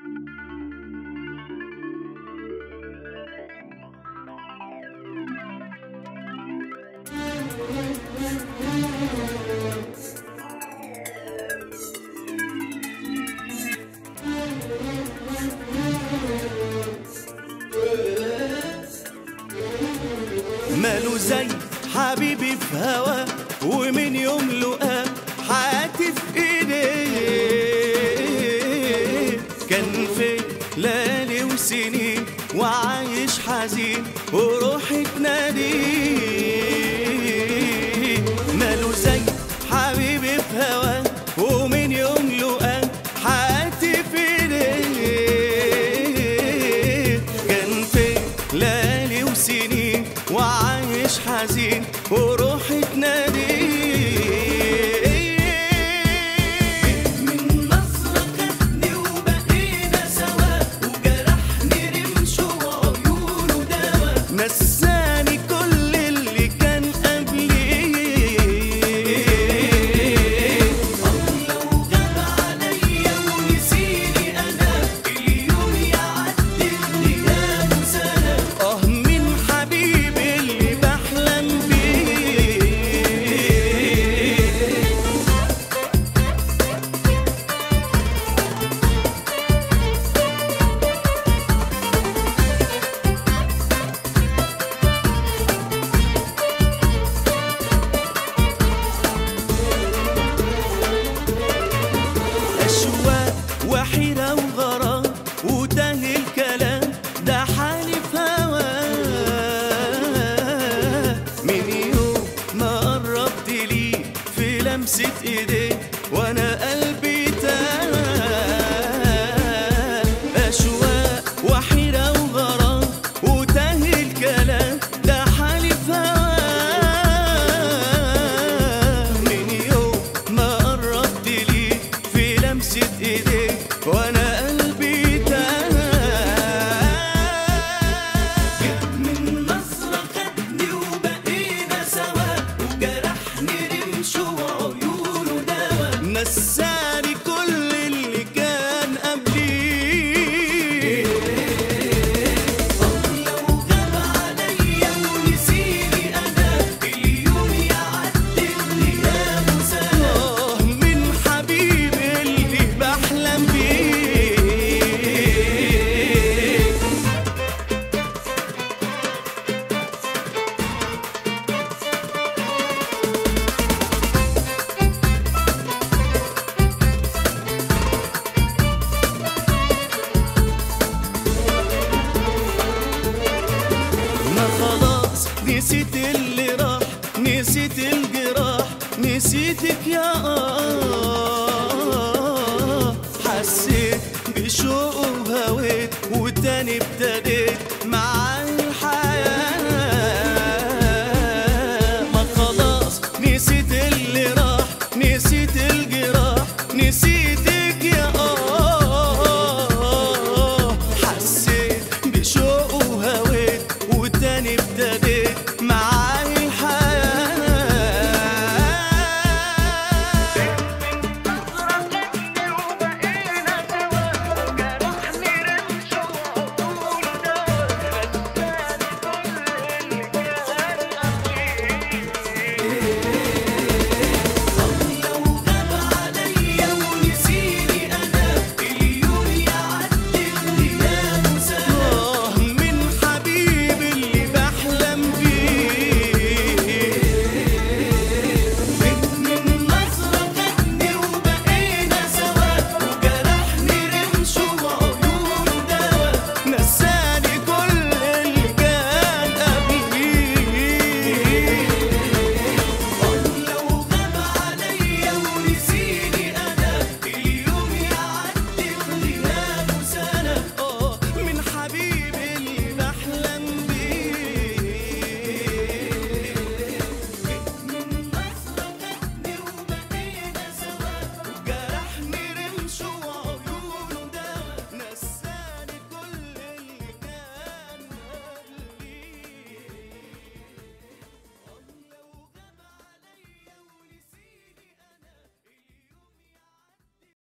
ماله زي حبيبي في هوا، ومن يوم لقاه حياتي في ايديه. كان في ليالي وسنين وعايش حزين وروحي تناديه. ماله زي حبيبي في هوا، ومن يوم لقاه حياتي في ايديه. كان في ليالي وسنين وعايش حزين وروحي تناديه. من نظرة خدني وبقينا سوا، وجرحني رمشه وعيونه دوا، نساني كل اللي كان قبلي. الله وغاب عليا ونسيني أنا، اليوم يعدي الغياب سنة. من حبيبي اللي بحلم بيه. أشواق وحيرة وغرام وتاه الكلام، ده حالي في هواه. من يوم ما قربت ليه في لمسة ايديه وانا قلبي تاه. أشواق وحيرة وغرام وتاه الكلام، ده حالي في هواه. من يوم ما قربت ليه في لمسة ايديه وانا قلبي تاه. من نظرة خدني وبقينا سوا، وجرحني رمشه وعيونه دوا، نساني كل اللي كان قبلي. الله وغاب عليا ونسيني أنا، اليوم يعدي الغياب سنة. من حبيبي اللي بحلم بيه. ما خلاص نسيت